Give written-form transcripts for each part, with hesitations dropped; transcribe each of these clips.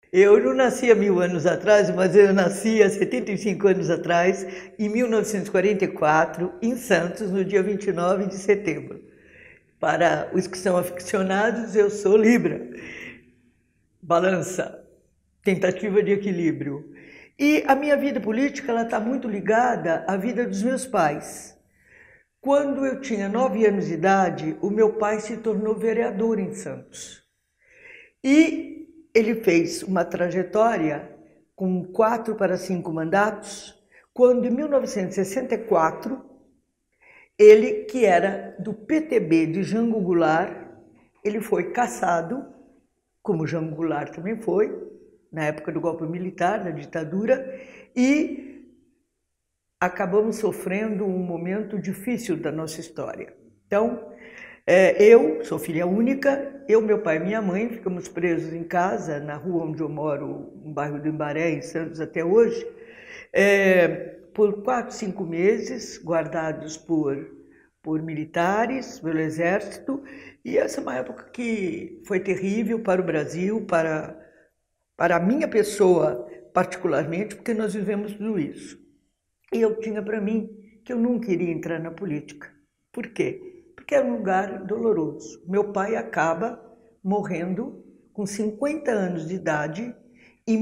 Eu não nasci há 1000 anos atrás, mas eu nasci há 75 anos atrás, em 1944, em Santos, no dia 29 de setembro. Para os que são aficionados, eu sou Libra. Balança, tentativa de equilíbrio. E a minha vida política ela está muito ligada à vida dos meus pais. Quando eu tinha 9 anos de idade, o meu pai se tornou vereador em Santos. E ele fez uma trajetória com 4 para 5 mandatos, quando em 1964, ele, que era do PTB de Jango Goulart, ele foi cassado, como Jango Goulart também foi, na época do golpe militar, da ditadura, e acabamos sofrendo um momento difícil da nossa história. Então, eu sou filha única, eu, meu pai e minha mãe ficamos presos em casa, na rua onde eu moro, no bairro do Imbaré, em Santos, até hoje, por 4, 5 meses, guardados por militares, pelo exército, e essa é uma época que foi terrível para o Brasil, para a minha pessoa particularmente, porque nós vivemos tudo isso. E eu tinha para mim que eu não queria entrar na política. Por quê? Porque era um lugar doloroso. Meu pai acaba morrendo com 50 anos de idade em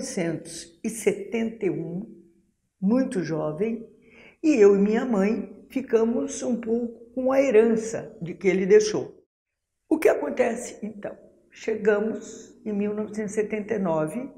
1971, muito jovem, e eu e minha mãe ficamos um pouco com a herança de que ele deixou. O que acontece então? Chegamos em 1979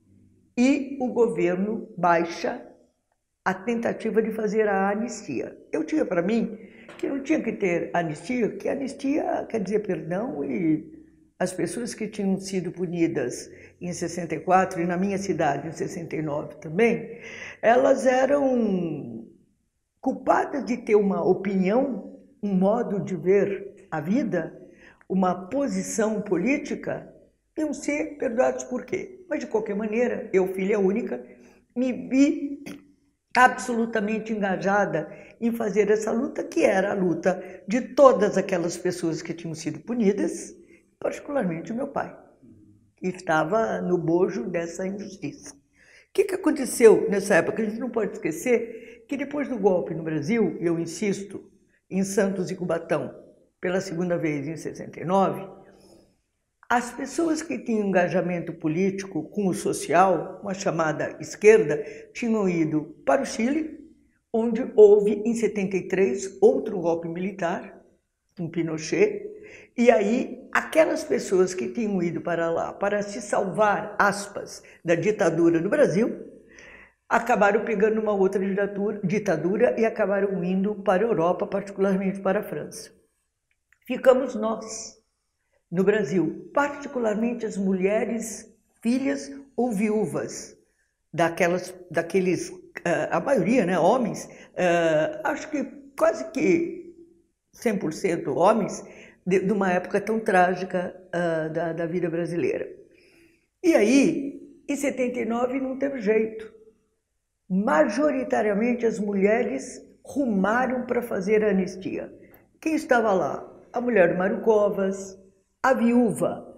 e o governo baixa a tentativa de fazer a anistia. Eu tinha para mim que não tinha que ter anistia, que anistia quer dizer perdão, e as pessoas que tinham sido punidas em 64 e na minha cidade em 69 também, elas eram culpadas de ter uma opinião, um modo de ver a vida, uma posição política, iam ser perdoados por quê? Mas de qualquer maneira, eu, filha única, me vi absolutamente engajada em fazer essa luta, que era a luta de todas aquelas pessoas que tinham sido punidas, particularmente o meu pai, que estava no bojo dessa injustiça. O que aconteceu nessa época? A gente não pode esquecer que depois do golpe no Brasil, eu insisto, em Santos e Cubatão, pela segunda vez em 69, as pessoas que tinham engajamento político com o social, uma chamada esquerda, tinham ido para o Chile, onde houve, em 73, outro golpe militar, com Pinochet, e aí aquelas pessoas que tinham ido para lá para se salvar, aspas, da ditadura no Brasil, acabaram pegando uma outra ditadura e acabaram indo para a Europa, particularmente para a França. Ficamos nós, no Brasil, particularmente as mulheres, filhas ou viúvas daqueles, a maioria, né, homens, acho que quase que 100% homens, de uma época tão trágica da vida brasileira. E aí, em 79 não teve jeito. Majoritariamente as mulheres rumaram para fazer a anistia. Quem estava lá? A mulher do Mário Covas, a viúva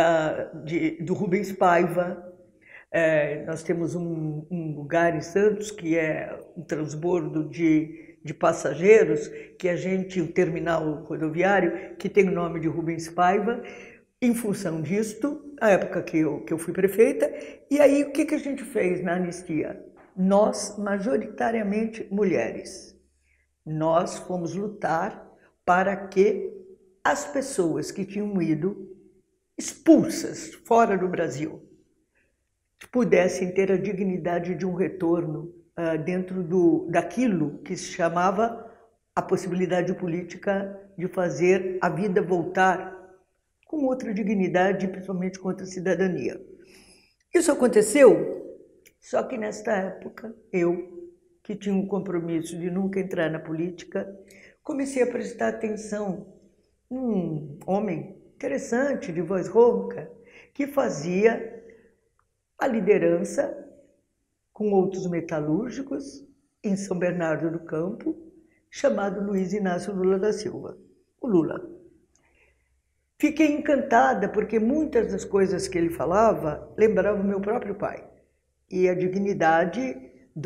do Rubens Paiva. Nós temos um lugar em Santos que é um transbordo de passageiros, que a gente, o terminal rodoviário, que tem o nome de Rubens Paiva, em função disto, a época que eu fui prefeita. E aí o que a gente fez na anistia? Nós, majoritariamente mulheres, nós fomos lutar para que as pessoas que tinham ido expulsas fora do Brasil pudessem ter a dignidade de um retorno dentro daquilo que se chamava a possibilidade política de fazer a vida voltar com outra dignidade, principalmente com outra cidadania. Isso aconteceu, só que nesta época eu, que tinha um compromisso de nunca entrar na política, comecei a prestar atenção num homem interessante, de voz rouca, que fazia a liderança com outros metalúrgicos em São Bernardo do Campo, chamado Luiz Inácio Lula da Silva, o Lula. Fiquei encantada porque muitas das coisas que ele falava lembravam meu próprio pai e a dignidade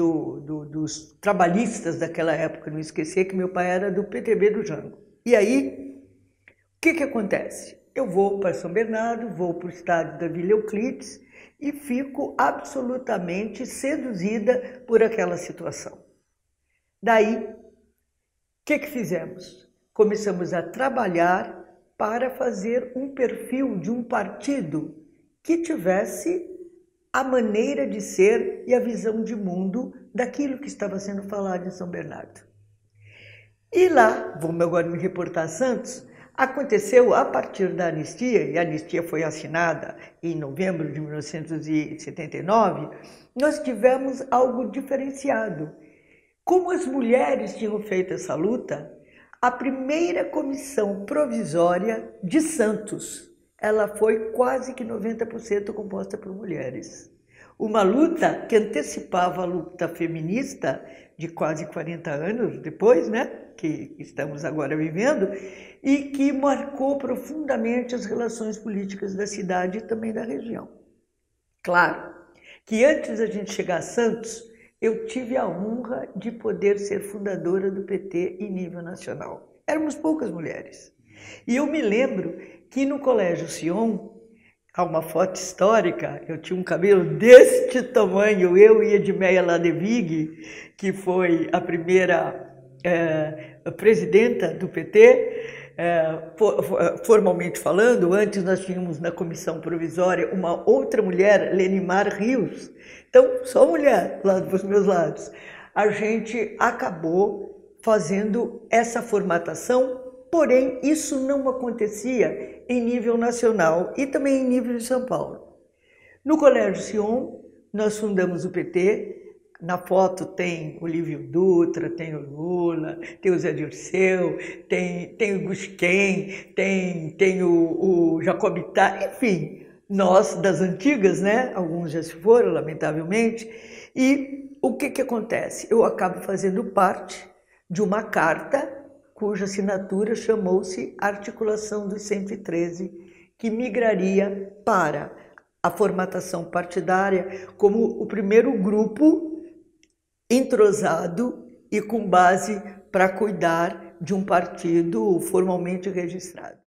dos trabalhistas daquela época. Não esquecer que meu pai era do PTB do Jango. E aí, o que acontece? Eu vou para São Bernardo, vou para o estádio da Vila Euclides e fico absolutamente seduzida por aquela situação. Daí, o que fizemos? Começamos a trabalhar para fazer um perfil de um partido que tivesse a maneira de ser e a visão de mundo daquilo que estava sendo falado em São Bernardo. E lá, vamos agora me reportar a Santos, aconteceu a partir da anistia, e a anistia foi assinada em novembro de 1979, nós tivemos algo diferenciado. Como as mulheres tinham feito essa luta, a primeira comissão provisória de Santos, ela foi quase que 90% composta por mulheres. Uma luta que antecipava a luta feminista de quase 40 anos depois, né, que estamos agora vivendo, e que marcou profundamente as relações políticas da cidade e também da região. Claro que antes da gente chegar a Santos, eu tive a honra de poder ser fundadora do PT em nível nacional. Éramos poucas mulheres. E eu me lembro que no Colégio Sion, há uma foto histórica, eu tinha um cabelo deste tamanho, eu e Edmeia Ladevig, que foi a primeira presidenta do PT, formalmente falando. Antes nós tínhamos na comissão provisória uma outra mulher, Lenimar Rios, então só mulher lá dos meus lados. A gente acabou fazendo essa formatação, porém isso não acontecia em nível nacional e também em nível de São Paulo. No Colégio Sion, nós fundamos o PT. Na foto tem o Lívio Dutra, tem o Lula, tem o Zé Dirceu, tem o Gusquem, tem o Jacobitá, enfim, nós das antigas, né? Alguns já se foram, lamentavelmente. E o que acontece? Eu acabo fazendo parte de uma carta cuja assinatura chamou-se Articulação dos 113, que migraria para a formatação partidária como o primeiro grupo entrosado e com base para cuidar de um partido formalmente registrado.